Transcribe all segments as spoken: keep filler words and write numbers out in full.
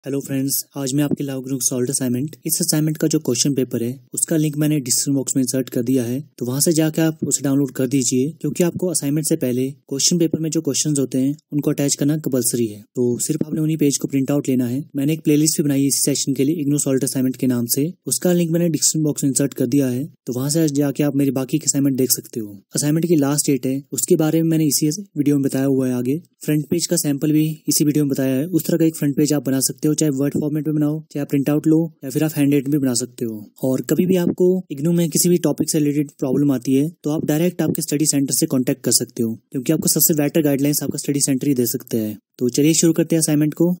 Hello friends, आज मैं आपके लिए लाऊंगा सॉल्व असाइनमेंट। इस असाइनमेंट का जो क्वेश्चन पेपर है उसका लिंक मैंने डिस्क्रिप्शन बॉक्स में इंसर्ट कर दिया है, तो वहां से जाकर आप उसे डाउनलोड कर दीजिए, क्योंकि आपको असाइनमेंट से पहले क्वेश्चन पेपर में जो क्वेश्चंस होते हैं उनको अटैच करना कंपलसरी है। तो सिर्फ आपने उन्हीं पेज को प्रिंट आउट लेना है। मैंने एक प्लेलिस्ट भी बनाई है इसी सेशन के लिए, इग्नू सॉल्व असाइनमेंट के नाम से। उसका लिंक मैंने डिस्क्रिप्शन बॉक्स में इंसर्ट कर दिया है, तो वहां से जाके आप मेरी बाकी के असाइनमेंट देख सकते हो। असाइनमेंट की लास्ट डेट है, उसके बारे में मैंने इसी वीडियो में बताया हुआ है। आगे फ्रंट पेज का सैंपल भी इसी वीडियो में बताया है। उस तरह का एक फ्रंट पेज आप बना सकते हो, चाहे वर्ड फॉर्मेट में बनाओ, चाहे आप प्रिंट आउट लो, या फिर आप हैंड भी बना सकते हो। और कभी भी आपको इग्नू में किसी भी टॉपिक से रिलेटेड प्रॉब्लम आती है तो आप डायरेक्ट आपके स्टडी सेंटर से कांटेक्ट कर सकते हो, क्योंकि आपको सबसे बेटर गाइडलाइंस आपका स्टडी सेंटर ही दे सकते हैं। तो चलिए शुरू करते हैं असाइनमेंट को।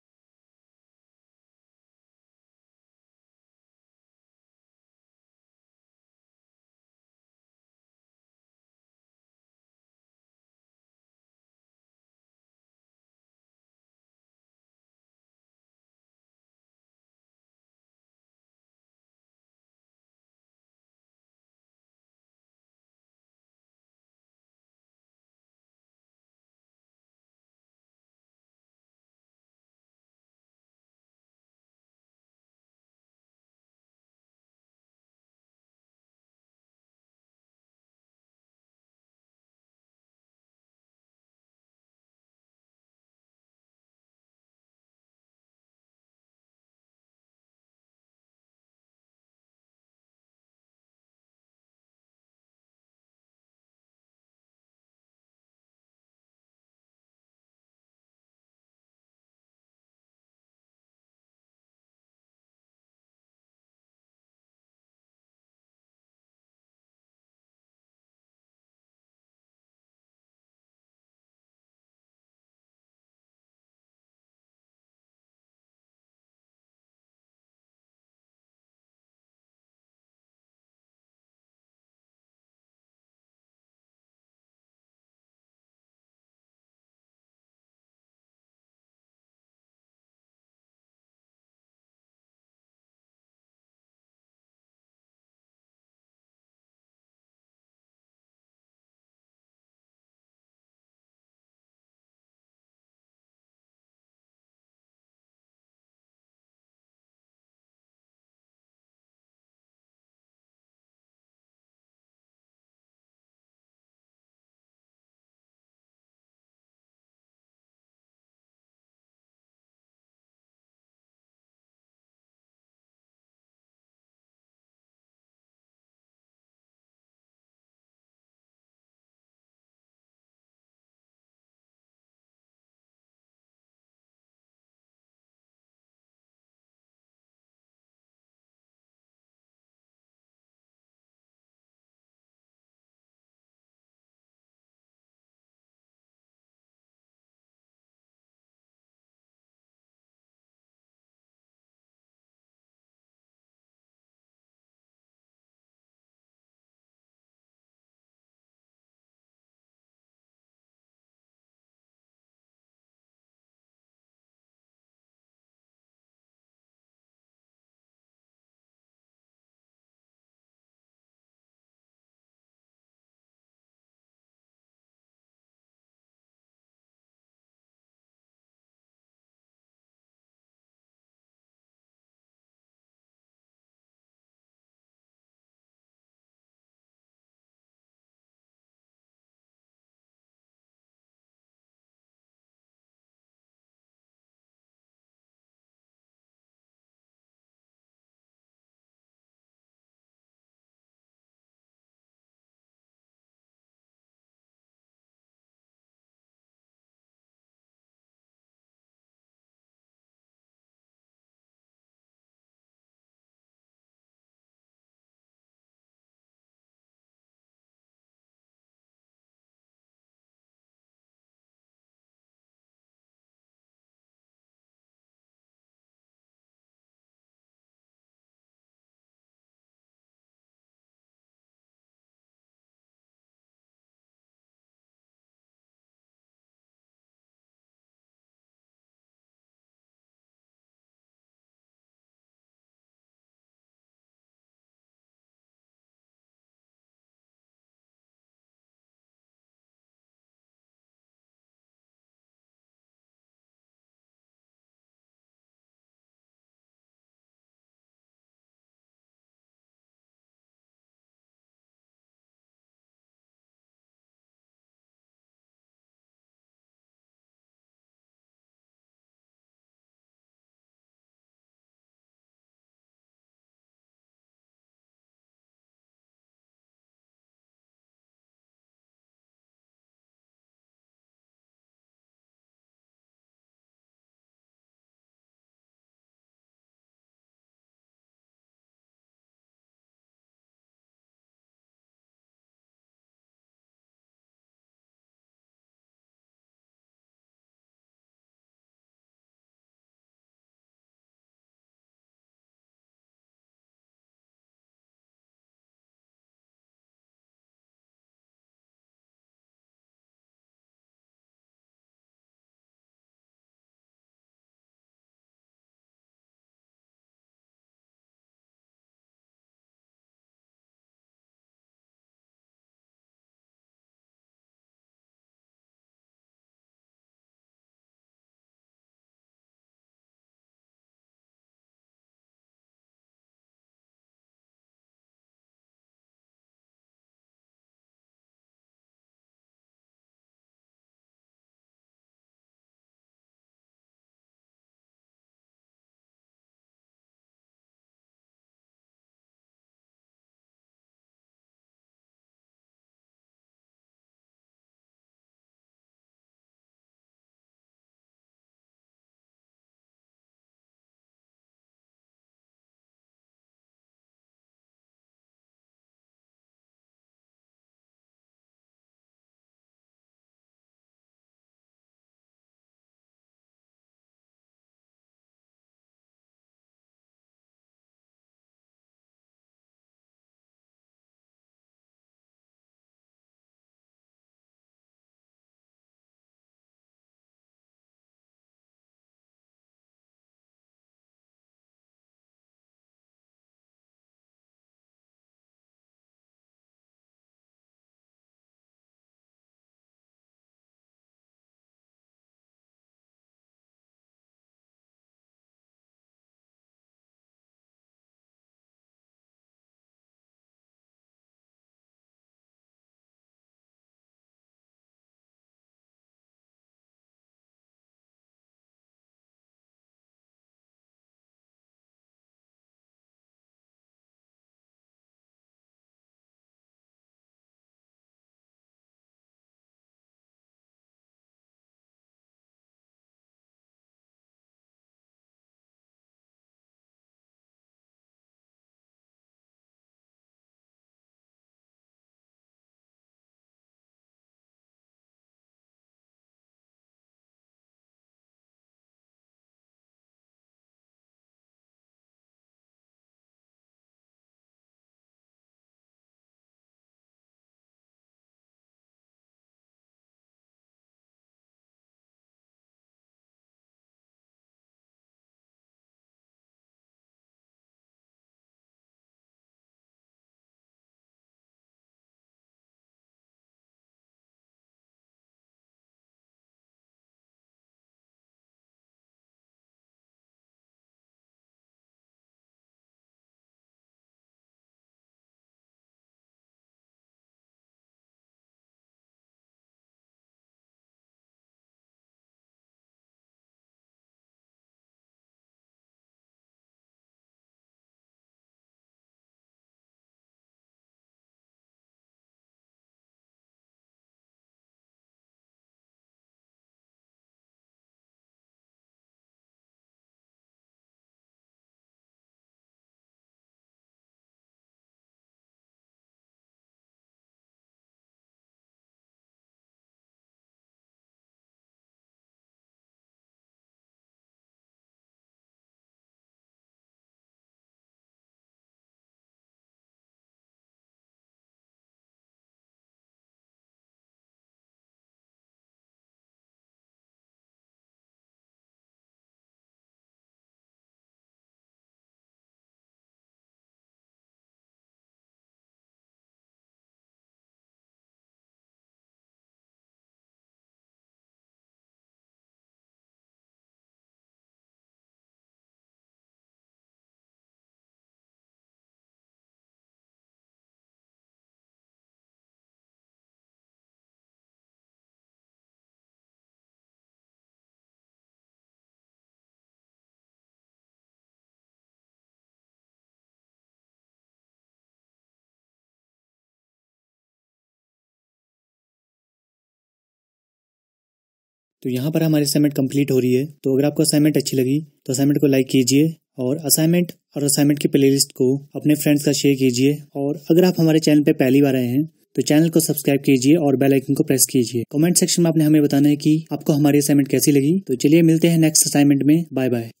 तो यहाँ पर हमारी असाइनमेंट कंप्लीट हो रही है। तो अगर आपको असाइनमेंट अच्छी लगी तो असाइनमेंट को लाइक कीजिए और असाइनमेंट और असाइनमेंट की प्लेलिस्ट को अपने फ्रेंड्स का शेयर कीजिए। और अगर आप हमारे चैनल पे पहली बार आए हैं तो चैनल को सब्सक्राइब कीजिए और बेल आइकन को प्रेस कीजिए। कमेंट सेक्शन में आपने हमें बताना है कि आपको हमारी असाइनमेंट कैसी लगी। तो चलिए मिलते हैं नेक्स्ट असाइनमेंट में। Bye bye.